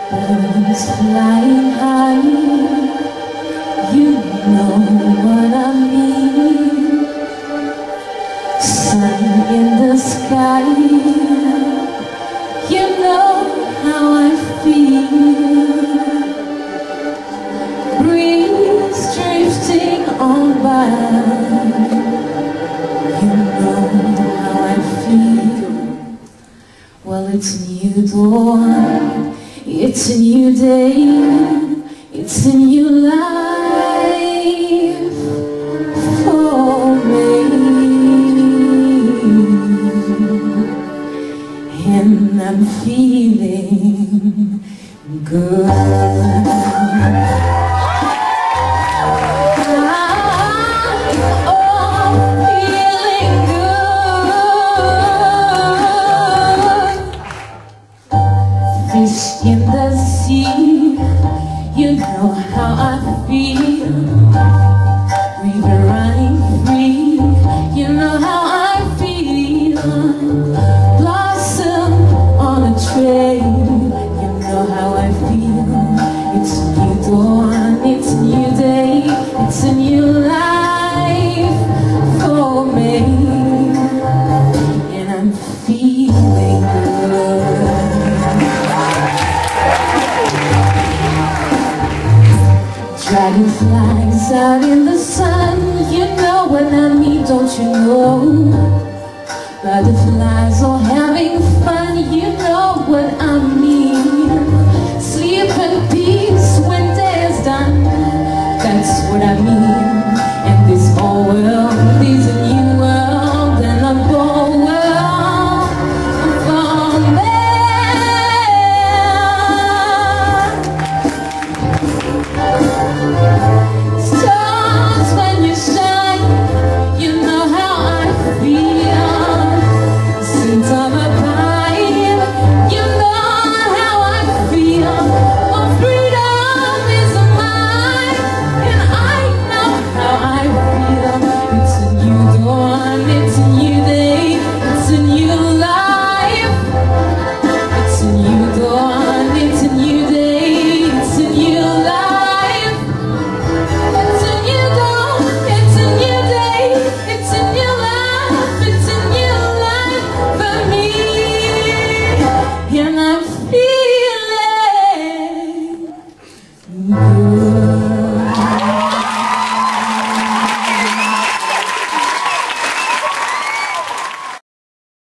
Birds flying high, you know what I mean. Sun in the sky, you know how I feel. Breeze drifting on by, you know how I feel. Well, it's a new dawn, it's a new day, it's a new life for me, and I'm feeling good. Fish in the sea, you know how I feel. River running free, you know how I feel. Blossom on a trail, you know how I feel. It's a new dawn, it's a new day, it's a new life for me, and I'm feeling good. Dragonflies out in the sun, you know what I mean, don't you know? Butterflies all having fun, you know what I mean. Sleep in peace when day is done, that's what I mean.